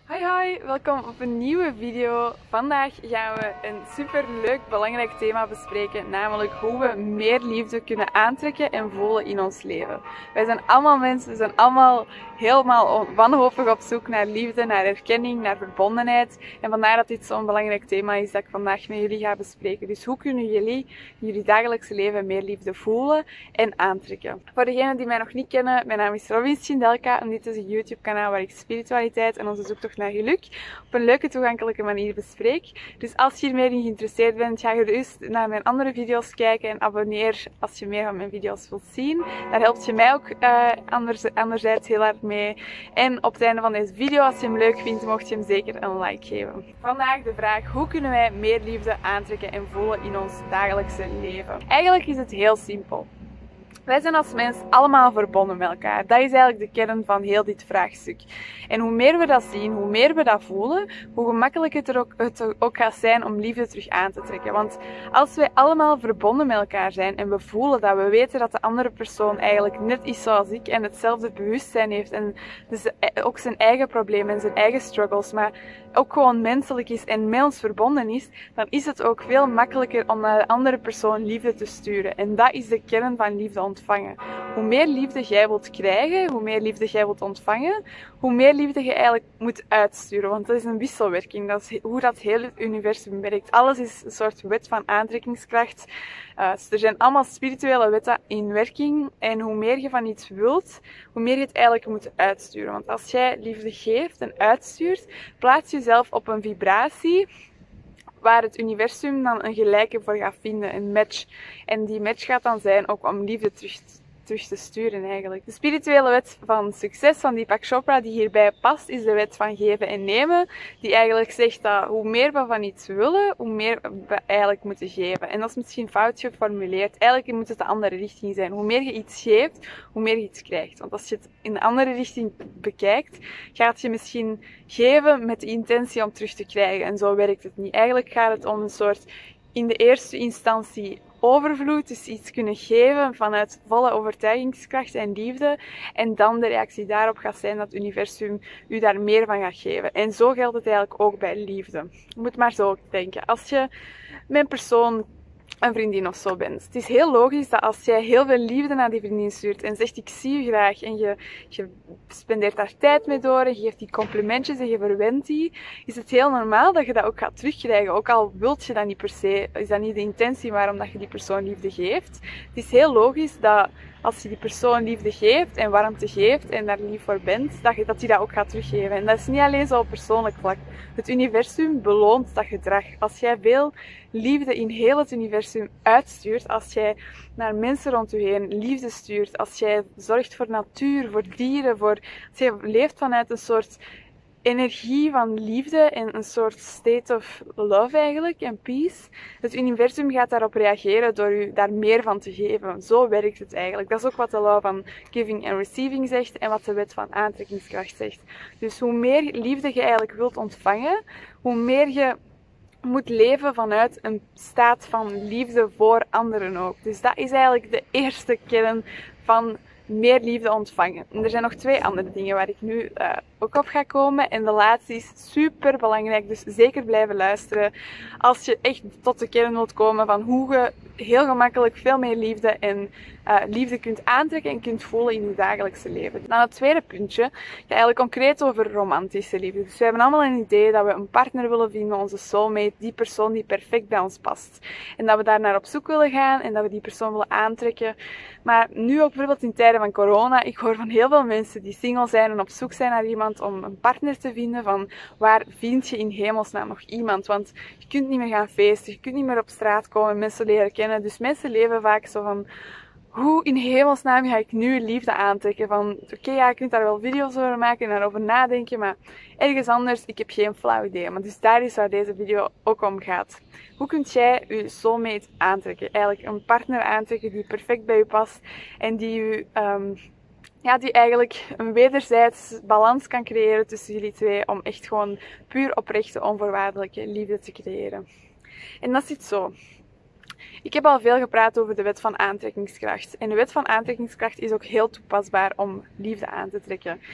Hoi hoi, welkom op een nieuwe video. Vandaag gaan we een super leuk belangrijk thema bespreken, namelijk hoe we meer liefde kunnen aantrekken en voelen in ons leven. Wij zijn allemaal mensen, we zijn allemaal helemaal wanhopig op zoek naar liefde, naar erkenning, naar verbondenheid. En vandaar dat dit zo'n belangrijk thema is dat ik vandaag met jullie ga bespreken. Dus hoe kunnen jullie in jullie dagelijkse leven meer liefde voelen en aantrekken? Voor degenen die mij nog niet kennen, mijn naam is Robin Schindelka en dit is een YouTube kanaal waar ik spiritualiteit en onze zoektocht naar geluk op een leuke toegankelijke manier bespreek. Dus als je hier meer in geïnteresseerd bent, ga gerust naar mijn andere video's kijken en abonneer als je meer van mijn video's wilt zien. Daar helpt je mij ook anderzijds heel hard mee. En op het einde van deze video, als je hem leuk vindt, mocht je hem zeker een like geven. Vandaag de vraag: hoe kunnen wij meer liefde aantrekken en voelen in ons dagelijkse leven? Eigenlijk is het heel simpel. Wij zijn als mens allemaal verbonden met elkaar. Dat is eigenlijk de kern van heel dit vraagstuk. En hoe meer we dat zien, hoe meer we dat voelen, hoe gemakkelijker het ook gaat zijn om liefde terug aan te trekken. Want als wij allemaal verbonden met elkaar zijn en we voelen dat, we weten dat de andere persoon eigenlijk net is zoals ik en hetzelfde bewustzijn heeft en dus ook zijn eigen problemen en zijn eigen struggles, maar ook gewoon menselijk is en met ons verbonden is, dan is het ook veel makkelijker om naar de andere persoon liefde te sturen. En dat is de kern van liefde ontvangen. Hoe meer liefde jij wilt krijgen, hoe meer liefde jij wilt ontvangen, hoe meer liefde je eigenlijk moet uitsturen. Want dat is een wisselwerking. Dat is hoe dat hele universum werkt. Alles is een soort wet van aantrekkingskracht. Dus er zijn allemaal spirituele wetten in werking. En hoe meer je van iets wilt, hoe meer je het eigenlijk moet uitsturen. Want als jij liefde geeft en uitstuurt, plaats jezelf op een vibratie waar het universum dan een gelijke voor gaat vinden, een match. En die match gaat dan zijn ook om liefde terug te sturen eigenlijk. De spirituele wet van succes van Deepak Chopra die hierbij past, is de wet van geven en nemen. Die eigenlijk zegt dat hoe meer we van iets willen, hoe meer we eigenlijk moeten geven. En dat is misschien fout geformuleerd. Eigenlijk moet het de andere richting zijn. Hoe meer je iets geeft, hoe meer je iets krijgt. Want als je het in de andere richting bekijkt, gaat je misschien geven met de intentie om terug te krijgen. En zo werkt het niet. Eigenlijk gaat het om een soort, in de eerste instantie, overvloed, dus iets kunnen geven vanuit volle overtuigingskracht en liefde. En dan de reactie daarop gaat zijn dat het universum u daar meer van gaat geven. En zo geldt het eigenlijk ook bij liefde. Je moet maar zo denken. Als je met een persoon, een vriendin of zo bent. Het is heel logisch dat als jij heel veel liefde naar die vriendin stuurt en zegt ik zie je graag en je spendeert daar tijd mee door en je geeft die complimentjes en je verwendt die, is het heel normaal dat je dat ook gaat terugkrijgen. Ook al wilt je dat niet per se, is dat niet de intentie waarom dat je die persoon liefde geeft. Het is heel logisch dat als je die persoon liefde geeft en warmte geeft en daar lief voor bent, dat die dat ook gaat teruggeven. En dat is niet alleen zo op persoonlijk vlak. Het universum beloont dat gedrag. Als jij veel liefde in heel het universum uitstuurt, als jij naar mensen rond je heen liefde stuurt, als jij zorgt voor natuur, voor dieren, als jij leeft vanuit een soort energie van liefde en een soort state of love eigenlijk en peace. Het universum gaat daarop reageren door u daar meer van te geven. Zo werkt het eigenlijk. Dat is ook wat de law van giving en receiving zegt en wat de wet van aantrekkingskracht zegt. Dus hoe meer liefde je eigenlijk wilt ontvangen, hoe meer je moet leven vanuit een staat van liefde voor anderen ook. Dus dat is eigenlijk de eerste kern van meer liefde ontvangen. En er zijn nog twee andere dingen waar ik nu ook op ga komen. En de laatste is super belangrijk, dus zeker blijven luisteren. Als je echt tot de kern wilt komen van hoe je heel gemakkelijk veel meer liefde en liefde kunt aantrekken en kunt voelen in je dagelijkse leven. Dan het tweede puntje gaat eigenlijk concreet over romantische liefde. Dus we hebben allemaal een idee dat we een partner willen vinden, onze soulmate, die persoon die perfect bij ons past. En dat we daar naar op zoek willen gaan en dat we die persoon willen aantrekken. Maar nu ook bijvoorbeeld in tijden van corona, ik hoor van heel veel mensen die single zijn en op zoek zijn naar iemand om een partner te vinden, van waar vind je in hemelsnaam nog iemand? Want je kunt niet meer gaan feesten, je kunt niet meer op straat komen en mensen leren kennen. Dus mensen leven vaak zo van, hoe in hemelsnaam ga ik nu liefde aantrekken? Van, oké, ja, je kunt daar wel video's over maken en daarover nadenken, maar ergens anders, ik heb geen flauw idee. Maar dus daar is waar deze video ook om gaat. Hoe kunt jij je soulmate aantrekken? Eigenlijk een partner aantrekken die perfect bij je past en die u die eigenlijk een wederzijds balans kan creëren tussen jullie twee om echt gewoon puur oprechte, onvoorwaardelijke liefde te creëren. En dat zit zo. Ik heb al veel gepraat over de wet van aantrekkingskracht. En de wet van aantrekkingskracht is ook heel toepasbaar om liefde aan te trekken.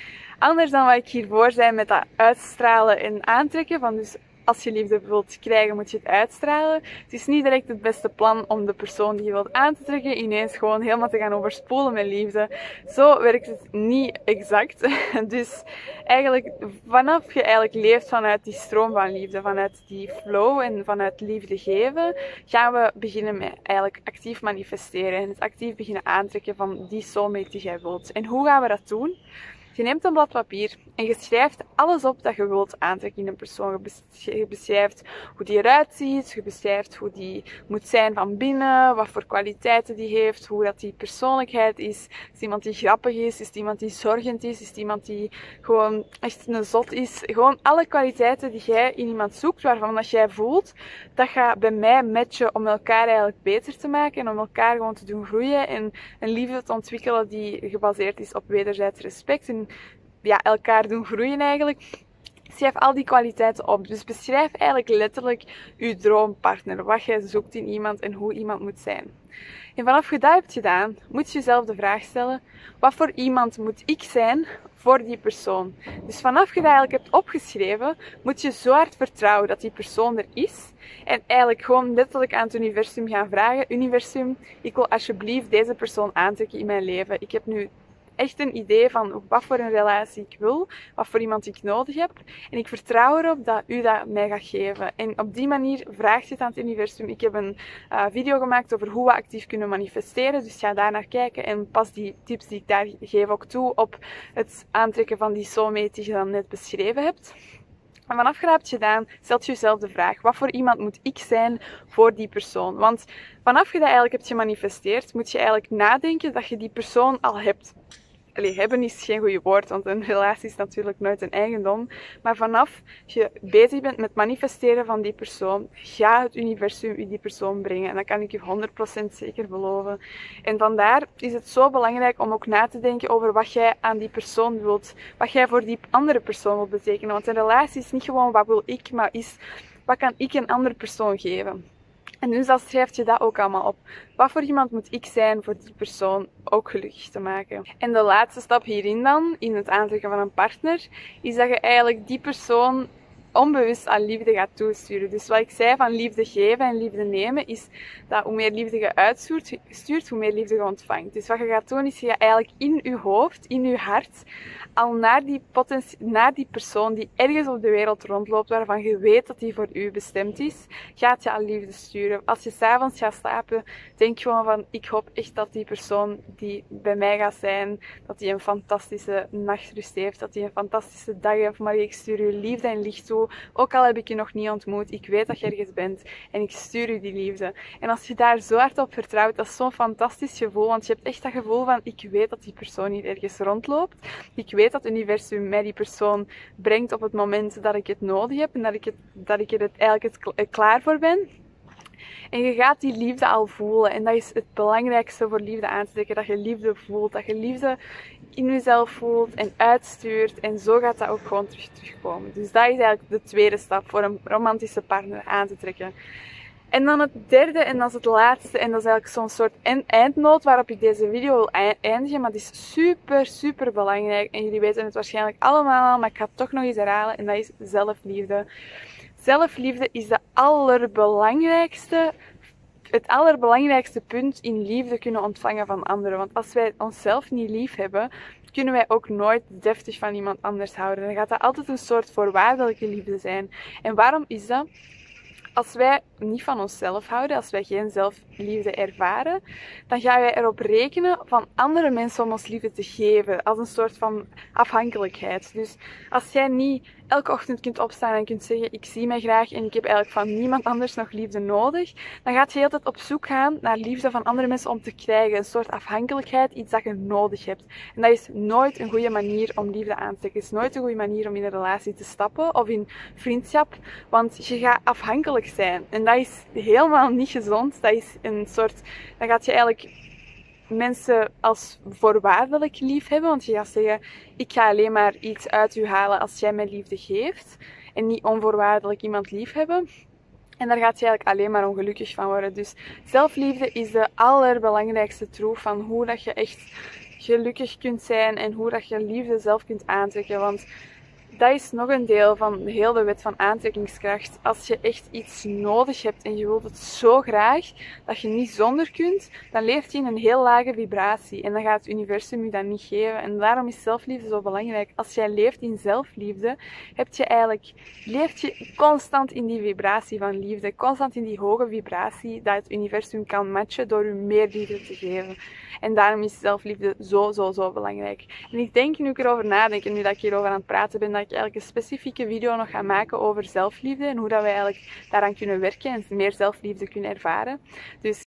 anders dan wat ik hiervoor zei met dat uitstralen en aantrekken. Van dus als je liefde wilt krijgen, moet je het uitstralen. Het is niet direct het beste plan om de persoon die je wilt aan te trekken ineens gewoon helemaal te gaan overspoelen met liefde. Zo werkt het niet exact. Dus eigenlijk, vanaf je eigenlijk leeft vanuit die stroom van liefde, vanuit die flow en vanuit liefde geven, gaan we beginnen met eigenlijk actief manifesteren en het actief beginnen aantrekken van die soulmate die jij wilt. En hoe gaan we dat doen? Je neemt een blad papier en je schrijft alles op dat je wilt aantrekken in een persoon. Je beschrijft hoe die eruit ziet, je beschrijft hoe die moet zijn van binnen, wat voor kwaliteiten die heeft, hoe dat die persoonlijkheid is. Is het iemand die grappig is? Is het iemand die zorgend is? Is het iemand die gewoon echt een zot is? Gewoon alle kwaliteiten die jij in iemand zoekt, waarvan dat jij voelt, dat gaat bij mij matchen om elkaar eigenlijk beter te maken en om elkaar gewoon te doen groeien en een liefde te ontwikkelen die gebaseerd is op wederzijds respect. En ja, elkaar doen groeien eigenlijk. Schrijf al die kwaliteiten op. Dus beschrijf eigenlijk letterlijk je droompartner. Wat jij zoekt in iemand en hoe iemand moet zijn. En vanaf je dat hebt gedaan, moet je jezelf de vraag stellen: wat voor iemand moet ik zijn voor die persoon? Dus vanaf je dat eigenlijk hebt opgeschreven, moet je zo hard vertrouwen dat die persoon er is. En eigenlijk gewoon letterlijk aan het universum gaan vragen: universum, ik wil alsjeblieft deze persoon aantrekken in mijn leven. Ik heb nu echt een idee van wat voor een relatie ik wil, wat voor iemand ik nodig heb. En ik vertrouw erop dat u dat mij gaat geven. En op die manier vraagt je het aan het universum. Ik heb een video gemaakt over hoe we actief kunnen manifesteren. Dus ga daar naar kijken en pas die tips die ik daar geef ook toe op het aantrekken van die soulmate die je dan net beschreven hebt. En vanaf je dat hebt gedaan, stelt je jezelf de vraag: wat voor iemand moet ik zijn voor die persoon? Want vanaf je dat eigenlijk hebt gemanifesteerd, moet je eigenlijk nadenken dat je die persoon al hebt. Allee, hebben is geen goede woord, want een relatie is natuurlijk nooit een eigendom. Maar vanaf je bezig bent met manifesteren van die persoon, gaat het universum je die persoon brengen. En dat kan ik je 100% zeker beloven. En vandaar is het zo belangrijk om ook na te denken over wat jij aan die persoon wilt. Wat jij voor die andere persoon wilt betekenen. Want een relatie is niet gewoon wat wil ik, maar is wat kan ik een andere persoon geven. En dus dan schrijf je dat ook allemaal op. Wat voor iemand moet ik zijn voor die persoon ook gelukkig te maken? En de laatste stap hierin dan, in het aantrekken van een partner, is dat je eigenlijk die persoon onbewust aan liefde gaat toesturen. Dus wat ik zei van liefde geven en liefde nemen, is dat hoe meer liefde je uitstuurt, hoe meer liefde je ontvangt. Dus wat je gaat doen, is je gaat eigenlijk in je hoofd, in je hart, al naar die persoon die ergens op de wereld rondloopt, waarvan je weet dat die voor u bestemd is, gaat je al liefde sturen. Als je 's avonds gaat slapen, denk gewoon van: ik hoop echt dat die persoon die bij mij gaat zijn, dat die een fantastische nachtrust heeft, dat die een fantastische dag heeft. Maar ik stuur u liefde en licht toe. Ook al heb ik je nog niet ontmoet, ik weet dat je ergens bent en ik stuur u die liefde. En als je daar zo hard op vertrouwt, dat is zo'n fantastisch gevoel, want je hebt echt dat gevoel van: ik weet dat die persoon hier ergens rondloopt. Ik weet dat het universum mij die persoon brengt op het moment dat ik het nodig heb en dat ik er eigenlijk klaar voor ben. En je gaat die liefde al voelen. En dat is het belangrijkste voor liefde aan te trekken. Dat je liefde voelt. Dat je liefde in jezelf voelt en uitstuurt. En zo gaat dat ook gewoon terugkomen. Dus dat is eigenlijk de tweede stap voor een romantische partner aan te trekken. En dan het derde, en dat is het laatste, en dat is eigenlijk zo'n soort eindnoot waarop ik deze video wil eindigen, maar het is super belangrijk. En jullie weten het waarschijnlijk allemaal, maar ik ga het toch nog eens herhalen, en dat is zelfliefde. Zelfliefde is het allerbelangrijkste punt in liefde kunnen ontvangen van anderen. Want als wij onszelf niet lief hebben, kunnen wij ook nooit deftig van iemand anders houden. Dan gaat dat altijd een soort voorwaardelijke liefde zijn. En waarom is dat? Als wij niet van onszelf houden, als wij geen zelfliefde ervaren, dan gaan wij erop rekenen van andere mensen om ons liefde te geven. Als een soort van afhankelijkheid. Dus als jij niet elke ochtend kunt opstaan en kunt zeggen: ik zie mij graag en ik heb eigenlijk van niemand anders nog liefde nodig, dan gaat je heel tijd op zoek gaan naar liefde van andere mensen om te krijgen. Een soort afhankelijkheid, iets dat je nodig hebt. En dat is nooit een goede manier om liefde aan te trekken. Het is nooit een goede manier om in een relatie te stappen of in vriendschap, want je gaat afhankelijk zijn. En dat is helemaal niet gezond. Dat is een soort, dan gaat je eigenlijk mensen als voorwaardelijk lief hebben, want je gaat zeggen: ik ga alleen maar iets uit u halen als jij mij liefde geeft, en niet onvoorwaardelijk iemand lief hebben. En daar gaat je eigenlijk alleen maar ongelukkig van worden. Dus zelfliefde is de allerbelangrijkste troef van hoe dat je echt gelukkig kunt zijn en hoe dat je liefde zelf kunt aantrekken. Want dat is nog een deel van heel de wet van aantrekkingskracht. Als je echt iets nodig hebt en je wilt het zo graag dat je niet zonder kunt, dan leeft je in een heel lage vibratie en dan gaat het universum je dat niet geven. En daarom is zelfliefde zo belangrijk. Als jij leeft in zelfliefde, leef je constant in die vibratie van liefde, constant in die hoge vibratie dat het universum kan matchen door je meer liefde te geven. En daarom is zelfliefde zo belangrijk. En ik denk, nu ik erover nadenk en nu dat ik hierover aan het praten ben, dat ik eigenlijk een specifieke video nog ga maken over zelfliefde en hoe dat wij eigenlijk daaraan kunnen werken en meer zelfliefde kunnen ervaren. Dus